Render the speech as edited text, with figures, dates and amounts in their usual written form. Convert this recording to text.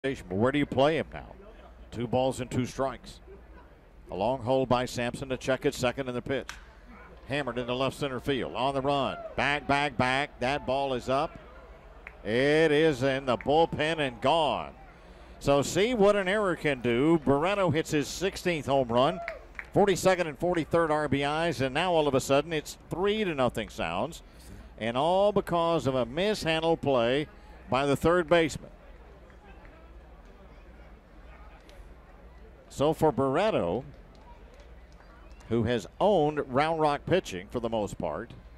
But where do you play him now? 2 balls and 2 strikes. A long hold by Sampson to check it, second in the pitch. Hammered into left center field. On the run. Back. That ball is up. It is in the bullpen and gone. So see what an error can do. Barreto hits his 16th home run. 42nd and 43rd RBIs, and now all of a sudden it's 3-0 Sounds. And all because of a mishandled play by the third baseman. So for Barreto, who has owned Round Rock pitching for the most part,